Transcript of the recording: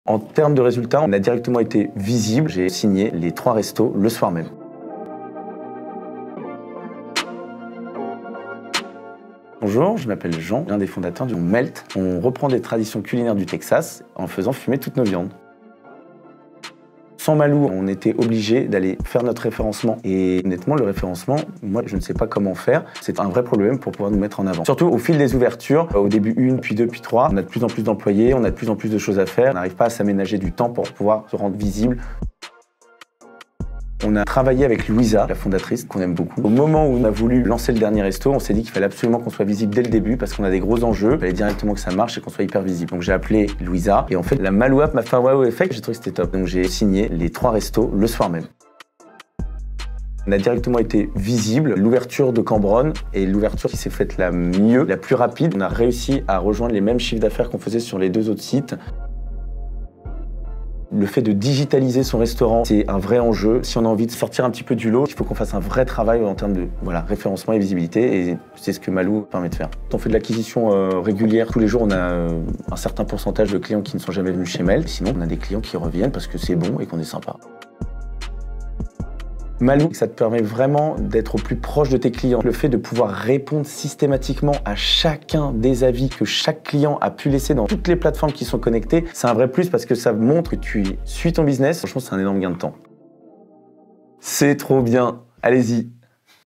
En termes de résultats, on a directement été visible. J'ai signé les 3 restos le soir même. Bonjour, je m'appelle Jean, l'un des fondateurs du Melt. On reprend des traditions culinaires du Texas en faisant fumer toutes nos viandes. Sans Malou, on était obligé d'aller faire notre référencement. Et honnêtement, le référencement, moi, je ne sais pas comment faire. C'est un vrai problème pour pouvoir nous mettre en avant. Surtout au fil des ouvertures, au début 1, puis 2, puis 3, on a de plus en plus d'employés, on a de plus en plus de choses à faire. On n'arrive pas à s'aménager du temps pour pouvoir se rendre visible. On a travaillé avec Louisa, la fondatrice, qu'on aime beaucoup. Au moment où on a voulu lancer le dernier resto, on s'est dit qu'il fallait absolument qu'on soit visible dès le début parce qu'on a des gros enjeux. Il fallait directement que ça marche et qu'on soit hyper visible. Donc j'ai appelé Louisa et en fait, la Malou app m'a fait un wow effect. J'ai trouvé que c'était top. Donc j'ai signé les 3 restos le soir même. On a directement été visible. L'ouverture de Cambronne est l'ouverture qui s'est faite la mieux, la plus rapide. On a réussi à rejoindre les mêmes chiffres d'affaires qu'on faisait sur les 2 autres sites. Le fait de digitaliser son restaurant, c'est un vrai enjeu. Si on a envie de sortir un petit peu du lot, il faut qu'on fasse un vrai travail en termes de référencement et visibilité, et c'est ce que Malou permet de faire. On fait de l'acquisition régulière. Tous les jours, on a un certain pourcentage de clients qui ne sont jamais venus chez Melt. Sinon, on a des clients qui reviennent parce que c'est bon et qu'on est sympa. Malou, ça te permet vraiment d'être au plus proche de tes clients. Le fait de pouvoir répondre systématiquement à chacun des avis que chaque client a pu laisser dans toutes les plateformes qui sont connectées, c'est un vrai plus parce que ça montre que tu suis ton business. Franchement, c'est un énorme gain de temps. C'est trop bien. Allez-y.